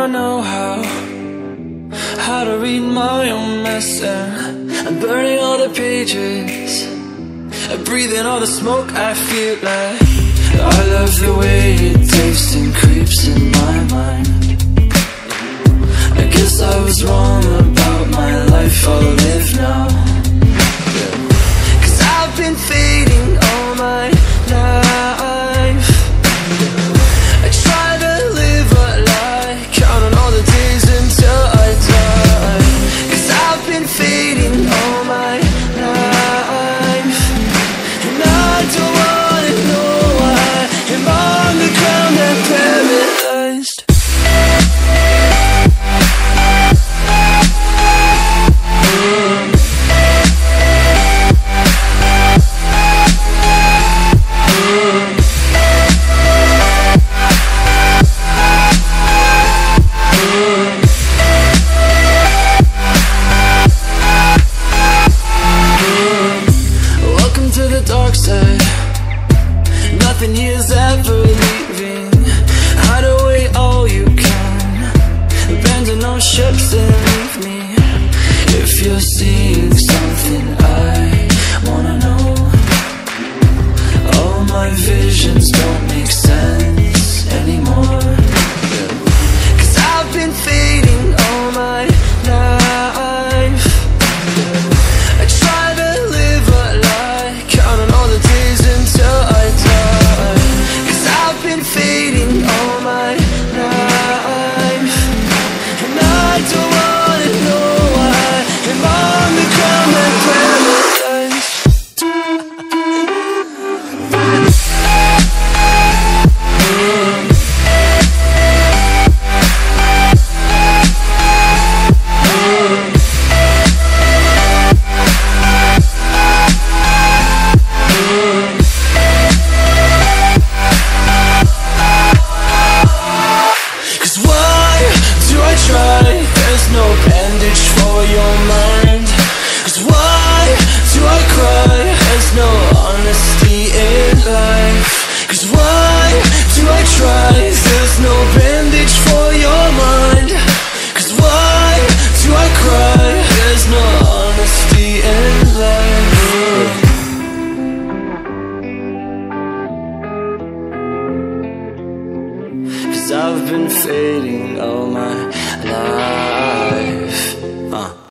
don't know how to read my own mess, and I'm burning all the pages, I'm breathing all the smoke. I feel like I love the way it tastes and creeps in my mind. I guess I was wrong about my life, I'll live now. Cause I've been fading all my life. I try to live a lie, counting all the days until I die. Cause I've been fading all my life, and I don't wanna know why I'm on the ground and paralyzed. Dark side, nothing here's ever leaving. Hide away all you can, abandon all ships and leave me. If you're seeing something